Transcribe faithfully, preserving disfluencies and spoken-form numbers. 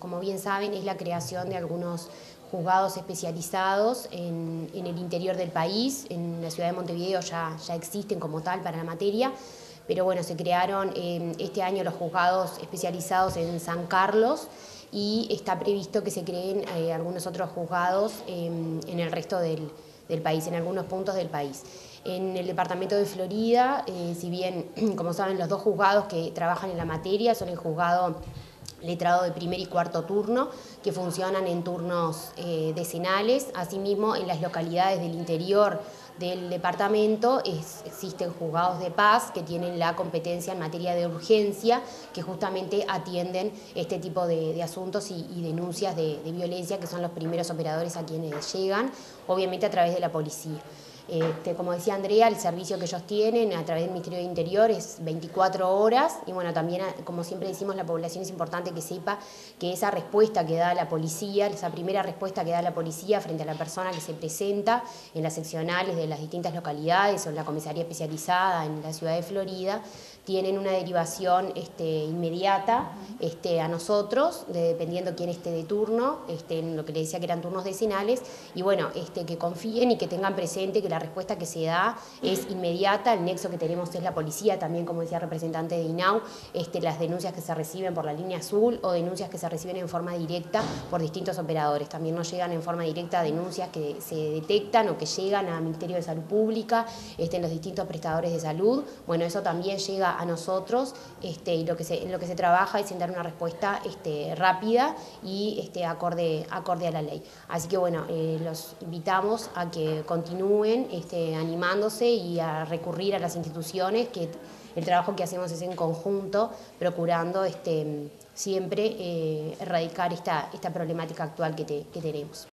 como bien saben, es la creación de algunos juzgados especializados en, en el interior del país. En la ciudad de Montevideo ya, ya existen como tal para la materia, pero bueno, se crearon eh, este año los juzgados especializados en San Carlos y está previsto que se creen eh, algunos otros juzgados eh, en el resto del, del país, en algunos puntos del país. En el departamento de Florida, eh, si bien, como saben, los dos juzgados que trabajan en la materia son el juzgado letrado de primer y cuarto turno, que funcionan en turnos eh, decenales. Asimismo, en las localidades del interior del departamento es, existen juzgados de paz que tienen la competencia en materia de urgencia, que justamente atienden este tipo de, de asuntos y, y denuncias de, de violencia, que son los primeros operadores a quienes llegan, obviamente a través de la policía. Este, como decía Andrea, el servicio que ellos tienen a través del Ministerio de Interior es veinticuatro horas y bueno, también, como siempre decimos, la población es importante que sepa que esa respuesta que da la policía, esa primera respuesta que da la policía frente a la persona que se presenta en las seccionales de las distintas localidades o en la comisaría especializada en la ciudad de Florida, tienen una derivación este, inmediata este, a nosotros, de, dependiendo quién esté de turno, este, en lo que les decía que eran turnos decenales, y bueno, este, que confíen y que tengan presente que la respuesta que se da es inmediata. El nexo que tenemos es la policía, también como decía el representante de INAU, este, las denuncias que se reciben por la línea azul o denuncias que se reciben en forma directa por distintos operadores. También nos llegan en forma directa denuncias que se detectan o que llegan al Ministerio de Salud Pública, este, en los distintos prestadores de salud. Bueno, eso también llega a nosotros este, y lo que se, en lo que se trabaja es en dar una respuesta este, rápida y este, acorde, acorde a la ley. Así que bueno, eh, los invitamos a que continúen este, animándose y a recurrir a las instituciones, que el trabajo que hacemos es en conjunto, procurando este, siempre eh, erradicar esta, esta problemática actual que, te, que tenemos.